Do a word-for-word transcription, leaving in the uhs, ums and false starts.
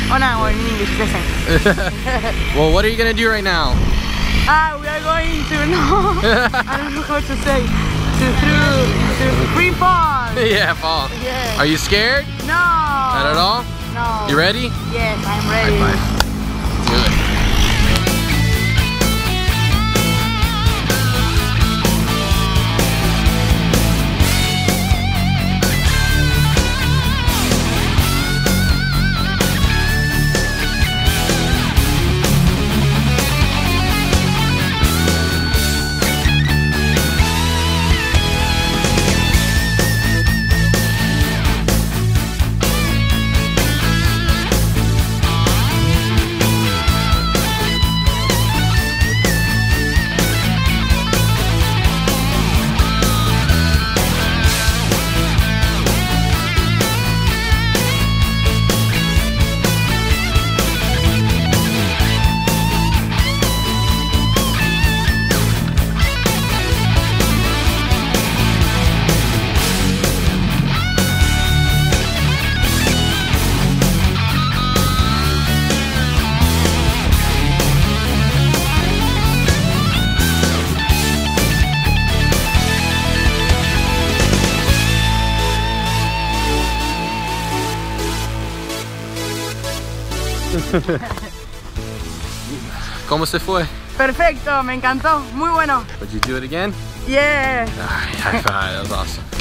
Oh no, in English, the same. Well, what are you gonna do right now? Ah, we are going to, no, I don't know how to say, to, through, to free fall. Yeah, fall. Yes. Are you scared? No. Not at all? No. You ready? Yes, I'm ready. High five. Do it. ¿Cómo se fue? Perfecto, me encantó, muy bueno. Would you do it again? Yeah. All right, high five, that was awesome.